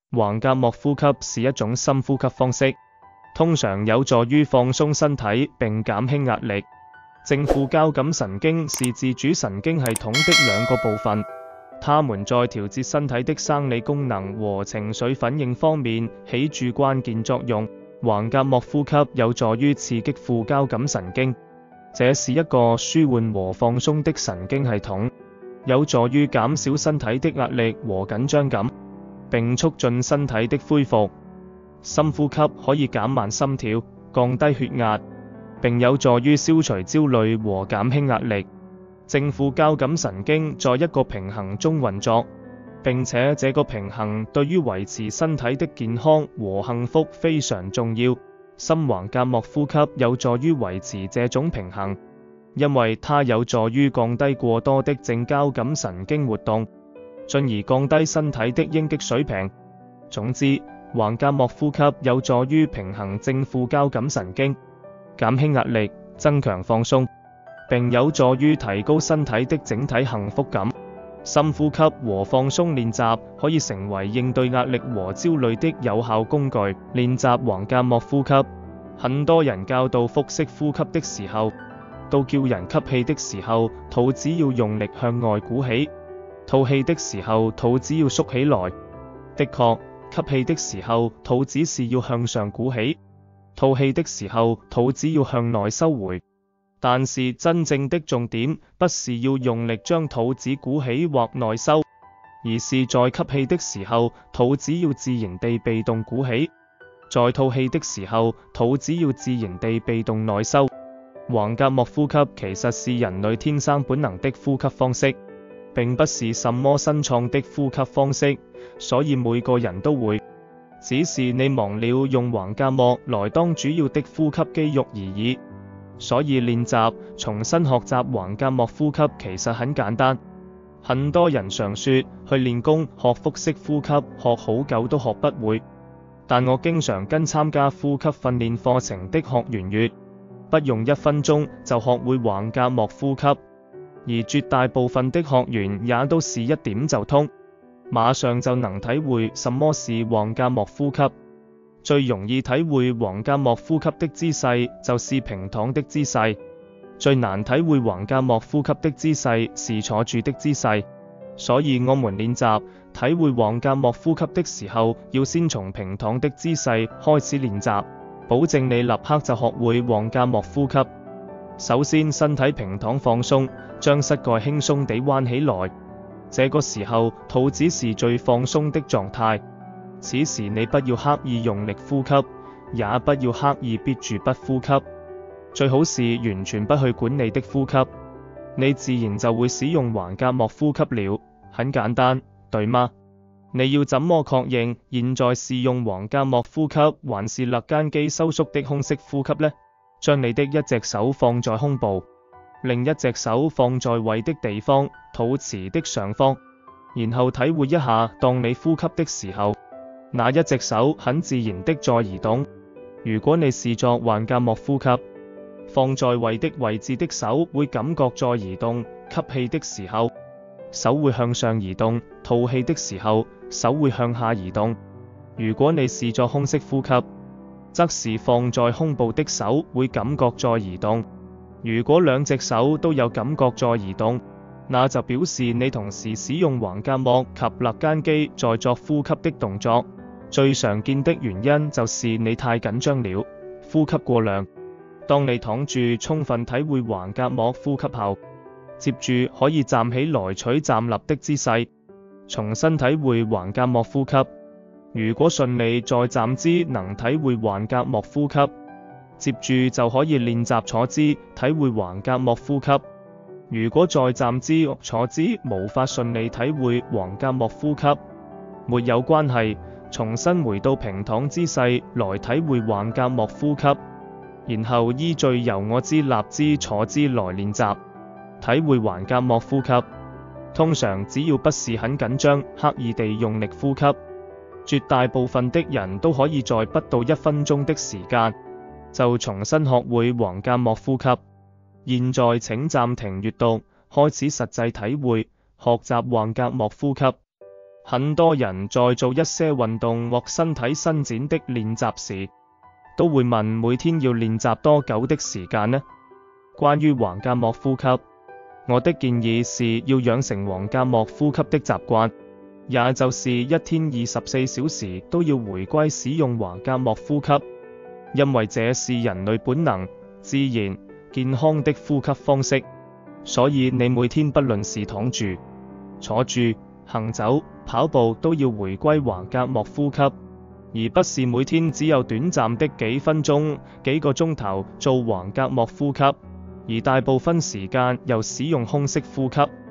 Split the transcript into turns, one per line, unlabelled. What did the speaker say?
橫膈膜呼吸是一種深呼吸方式，通常有助於放鬆身體並減輕壓力。正副交感神經是自主神經系統的兩個部分，它們在調節身體的生理功能和情緒反應方面起住關鍵作用。橫膈膜呼吸有助於刺激副交感神經，這是一個舒緩和放鬆的神經系統，有助於減少身體的壓力和緊張感，並促進身體的恢復。深呼吸可以減慢心跳、降低血壓，並有助於消除焦慮和減輕壓力。正副交感神經在一個平衡中運作，並且這個平衡對於維持身體的健康和幸福非常重要。深橫膈膜呼吸有助於維持這種平衡，因為它有助於降低過多的正交感神經活動，進而降低身體的應激水平。總之，橫膈膜呼吸有助於平衡正副交感神經，減輕壓力，增強放鬆，並有助於提高身體的整體幸福感。深呼吸和放鬆練習可以成為應對壓力和焦慮的有效工具。練習橫膈膜呼吸，很多人教導腹式呼吸的時候，都叫人吸氣的時候，肚子要用力向外鼓起；吐氣的時候，肚子要縮起來。的確，吸氣的時候，肚子是要向上鼓起；吐氣的時候，肚子要向內收回。但是真正的重點不是要用力將肚子鼓起或內收，而是在吸氣的時候，肚子要自然地被動鼓起；在吐氣的時候，肚子要自然地被動內收。橫膈膜呼吸其實是人類天生本能的呼吸方式，並不是什麼新創的呼吸方式，所以每個人都會，只是你忘了用橫膈膜來當主要的呼吸肌肉而已。所以練習重新學習橫膈膜呼吸其實很簡單。很多人常說去練功學腹式呼吸學好久都學不會，但我經常跟參加呼吸訓練課程的學員說，不用1分鐘就學會橫膈膜呼吸，而絕大部分的學員也都是一點就通，馬上就能體會什麼是橫膈膜呼吸。最容易體會橫膈膜呼吸的姿勢就是平躺的姿勢，最難體會橫膈膜呼吸的姿勢是坐住的姿勢。所以我們練習體會橫膈膜呼吸的時候，要先從平躺的姿勢開始練習，保證你立刻就學會橫膈膜呼吸。首先，身體平躺放鬆，將膝蓋輕鬆地彎起來，這個時候肚子是最放鬆的狀態。此時你不要刻意用力呼吸，也不要刻意憋住不呼吸，最好是完全不去管你的呼吸，你自然就會使用橫膈膜呼吸了。很簡單，對嗎？你要怎麼確認現在是用橫膈膜呼吸還是肋間肌收縮的胸式呼吸呢？將你的一隻手放在胸部，另一隻手放在胃的地方，肚臍的上方，然後體會一下當你呼吸的時候，那一隻手很自然的在移動。如果你視作橫膈膜呼吸，放在胃的位置的手會感覺在移動，吸氣的時候，手會向上移動；吐氣的時候，手會向下移動。如果你視作胸式呼吸，則是放在胸部的手會感覺在移動。如果兩隻手都有感覺在移動，那就表示你同時使用橫膈膜及肋間肌在作呼吸的動作。最常見的原因就是你太緊張了，呼吸過量。當你躺住充分體會橫膈膜呼吸後，接住可以站起來取站立的姿勢，重新體會橫膈膜呼吸。如果順利在站姿能體會橫膈膜呼吸，接住就可以練習坐姿體會橫膈膜呼吸。如果在站姿坐姿無法順利體會橫膈膜呼吸，沒有關係，重新回到平躺姿勢來體會橫膈膜呼吸，然後依序由卧姿、立姿、坐姿來練習體會橫膈膜呼吸。通常只要不是很緊張，刻意地用力呼吸，絕大部分的人都可以在不到1分鐘的時間就重新學會橫膈膜呼吸。現在請暫停閱讀，開始實際體會學習橫膈膜呼吸。 很多人在做一些運動或身體伸展的練習時，都會問每天要練習多久的時間呢？關於橫膈膜呼吸，我的建議是要養成橫膈膜呼吸的習慣，也就是一天24小時都要回歸使用橫膈膜呼吸，因為這是人類本能、自然、健康的呼吸方式。所以你每天不論是躺住、坐住、行走、跑步，都要回歸橫膈膜呼吸，而不是每天只有短暫的幾分鐘、幾個鐘頭做橫膈膜呼吸，而大部分時間又使用胸式呼吸。